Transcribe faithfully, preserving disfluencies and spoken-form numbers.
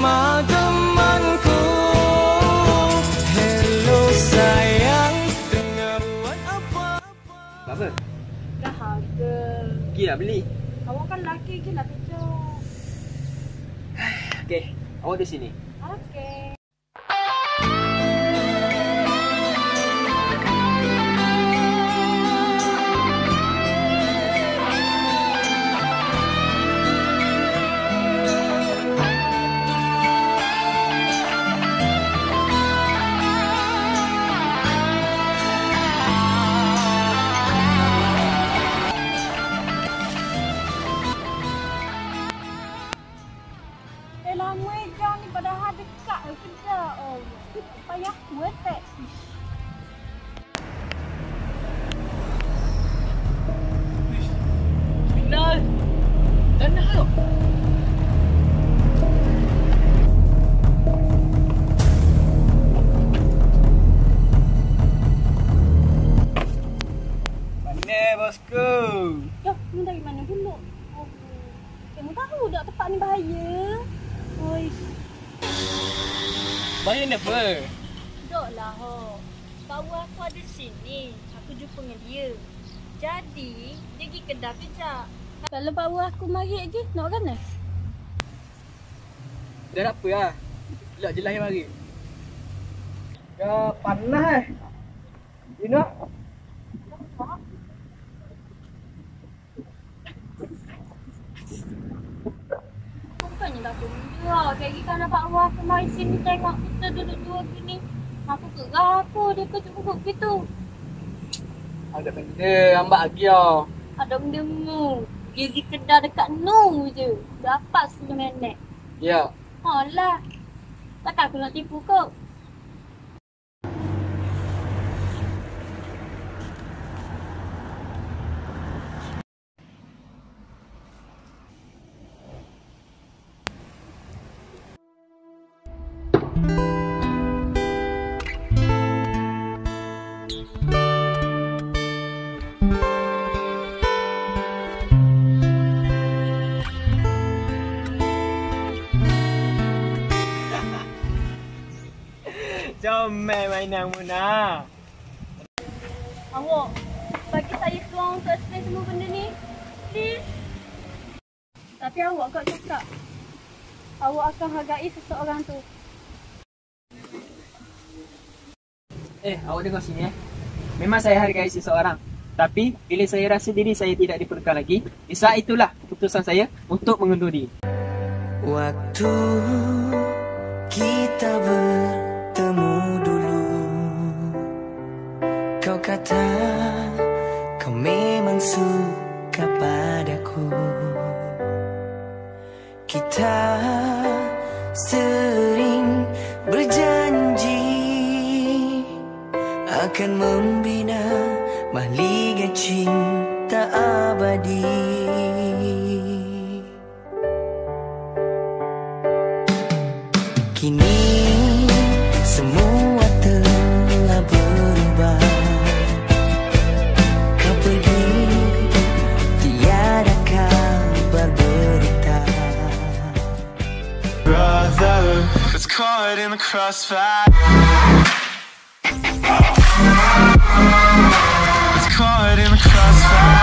bersama temanku. Hello sayang, tengah buat apa-apa? Apa? Dah harga. Pergi lah beli. Awak kan lelaki, pergi lah kejap. Okey, awak di sini. Okey. Lama jam ni padahal dekat ke kedai. Oh, payah buat tak. Bilal. Tanah tu. Pandai bosku. Yo, ni dari mana dulu? Oh, kamu tahu tak tempat ni bahaya? Oi. Bahaya ni apa? Duduklah ho. Kawan aku ada sini. Aku jumpa dengan dia. Jadi, dia pergi kedai kejap. Kalau bawa aku mari lagi, nak kan eh? Dah tak apa lah. Elok je lahir mari. Ya, panas eh. You know? Bukannya dah tunggu. Kayak kita nampak awak aku mari sini tengok kita duduk dua gini. Aku kerah apa dia kejut-kejut gitu. Ada benda ambak lagi lah. Ada benda mu. Dia pergi kedai dekat Nu je. Dapat sepuluh minit. Ya. Alah. Takkan aku nak tipu kau. Jom main mainan Muna. Awak, bagi saya peluang untuk explain semua benda ni. Please. Tapi awak kau cakap, awak akan hargai seseorang tu. Eh, awak dengar sini eh. Memang saya hargai seseorang. Tapi, bila saya rasa diri saya tidak diperlukan lagi, di saat itulah keputusan saya untuk mengundur diri. Waktu kita bertemu dulu, kau kata kau memang suka padaku. Kita sering berjanji akan membina mahligai cinta abadi. Kini semua telah berubah. Kau pergi, tiada kabar berita. Brother, it's caught in the crossfire. It's caught in the crossfire.